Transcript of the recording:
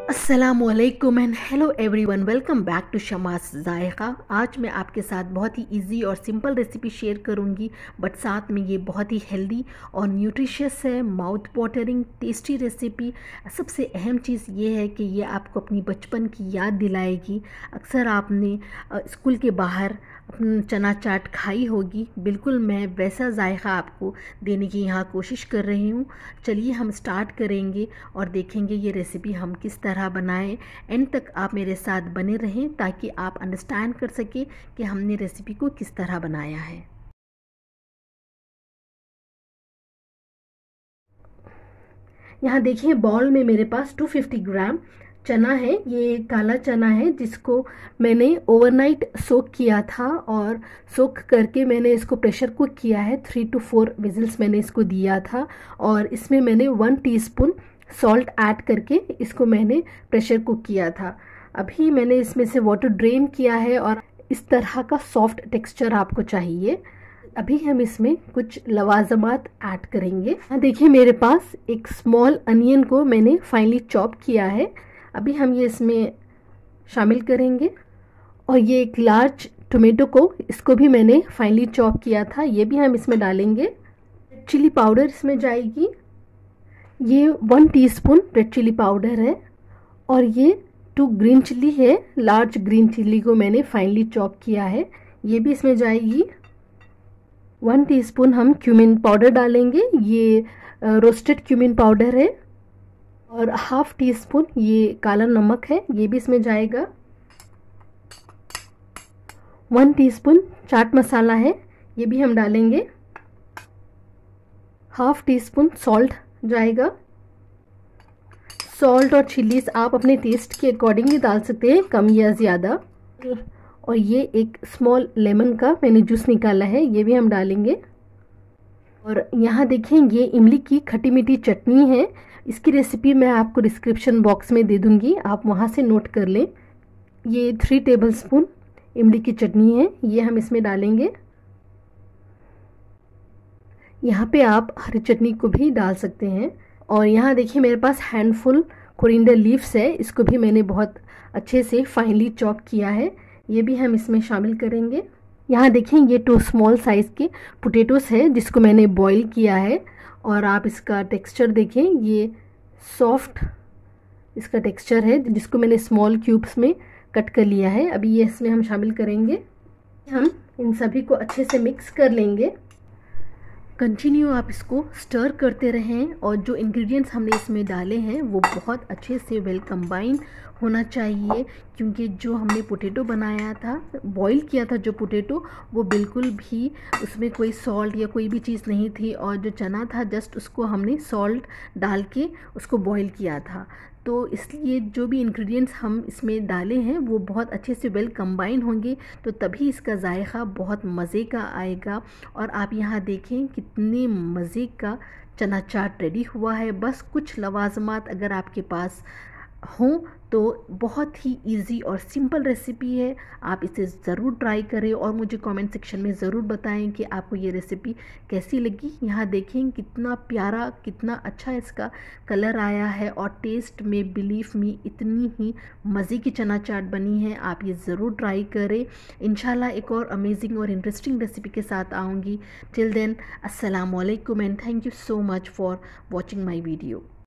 अस्सलामुअलैकुम and hello everyone, welcome back to Shama's Zaika. आज मैं आपके साथ बहुत ही इजी और सिंपल रेसिपी शेयर करूंगी, बट साथ में ये बहुत ही हेल्दी और न्यूट्रिशियस है, माउथ वाटरिंग टेस्टी रेसिपी। सबसे अहम चीज़ ये है कि ये आपको अपनी बचपन की याद दिलाएगी। अक्सर आपने स्कूल के बाहर चना चाट खाई होगी, बिल्कुल मैं वैसा जायका आपको देने की यहाँ कोशिश कर रही हूँ। चलिए हम स्टार्ट करेंगे और देखेंगे ये रेसिपी हम किस तरह बनाएं। एंड तक आप मेरे साथ बने रहें ताकि आप अंडरस्टैंड कर सकें कि हमने रेसिपी को किस तरह बनाया है। यहाँ देखिए बाउल में मेरे पास 250 ग्राम चना है। ये काला चना है जिसको मैंने ओवरनाइट सोक किया था और सोक करके मैंने इसको प्रेशर कुक किया है। 3 to 4 विजिल्स मैंने इसको दिया था और इसमें मैंने 1 टीस्पून सॉल्ट ऐड करके इसको मैंने प्रेशर कुक किया था। अभी मैंने इसमें से वाटर ड्रेन किया है और इस तरह का सॉफ्ट टेक्सचर आपको चाहिए। अभी हम इसमें कुछ लवाजमात ऐड करेंगे। देखिए मेरे पास एक स्मॉल अनियन को मैंने फाइनली चॉप किया है। अभी हम ये इसमें शामिल करेंगे और ये एक लार्ज टोमेटो को इसको भी मैंने फाइनली चॉप किया था, ये भी हम इसमें डालेंगे। चिली पाउडर इसमें जाएगी, ये 1 टीस्पून रेड चिली पाउडर है और ये 2 ग्रीन चिली है। लार्ज ग्रीन चिली को मैंने फाइनली चॉप किया है, ये भी इसमें जाएगी। 1 टीस्पून हम क्यूमिन पाउडर डालेंगे, ये रोस्टेड क्यूमिन पाउडर है। और हाफ टी स्पून ये काला नमक है, ये भी इसमें जाएगा। 1 टीस्पून चाट मसाला है, ये भी हम डालेंगे। हाफ टी स्पून सॉल्ट जाएगा। सॉल्ट और चिलीज आप अपने टेस्ट के अकॉर्डिंग ही डाल सकते हैं, कम या ज़्यादा। और ये एक स्मॉल लेमन का मैंने जूस निकाला है, ये भी हम डालेंगे। और यहाँ देखें ये इमली की खट्टी मीठी चटनी है, इसकी रेसिपी मैं आपको डिस्क्रिप्शन बॉक्स में दे दूँगी, आप वहाँ से नोट कर लें। ये 3 टेबलस्पून इमली की चटनी है, ये हम इसमें डालेंगे। यहाँ पे आप हरी चटनी को भी डाल सकते हैं। और यहाँ देखिए मेरे पास हैंडफुल कोरिएंडर लीव्स है, इसको भी मैंने बहुत अच्छे से फाइनली चॉप किया है, ये भी हम इसमें शामिल करेंगे। यहाँ देखें ये 2 स्मॉल साइज़ के पोटैटोस है जिसको मैंने बॉईल किया है और आप इसका टेक्सचर देखें, ये सॉफ्ट इसका टेक्सचर है जिसको मैंने स्मॉल क्यूब्स में कट कर लिया है। अभी ये इसमें हम शामिल करेंगे। हम इन सभी को अच्छे से मिक्स कर लेंगे। कंटिन्यू आप इसको स्टर करते रहें और जो इंग्रेडिएंट्स हमने इसमें डाले हैं वो बहुत अच्छे से वेल कंबाइन होना चाहिए, क्योंकि जो हमने पोटैटो बनाया था, बॉईल किया था जो पोटैटो, वो बिल्कुल भी उसमें कोई सॉल्ट या कोई भी चीज़ नहीं थी। और जो चना था जस्ट उसको हमने सॉल्ट डाल के उसको बॉईल किया था। तो इसलिए जो भी इंग्रेडिएंट्स हम इसमें डाले हैं वो बहुत अच्छे से वेल कंबाइन होंगे, तो तभी इसका जायका बहुत मज़े का आएगा। और आप यहाँ देखें कितने मज़े का चना चाट रेडी हुआ है। बस कुछ लवाजमात अगर आपके पास हों तो बहुत ही इजी और सिंपल रेसिपी है, आप इसे ज़रूर ट्राई करें और मुझे कमेंट सेक्शन में ज़रूर बताएं कि आपको ये रेसिपी कैसी लगी। यहाँ देखें कितना प्यारा, कितना अच्छा इसका कलर आया है और टेस्ट में बिलीव मी इतनी ही मज़े की चना चाट बनी है। आप ये ज़रूर ट्राई करें। इंशाल्लाह एक और अमेजिंग और इंटरेस्टिंग रेसिपी के साथ आऊँगी। टिल देन अस्सलाम वालेकुम and thank you so much for watching my video.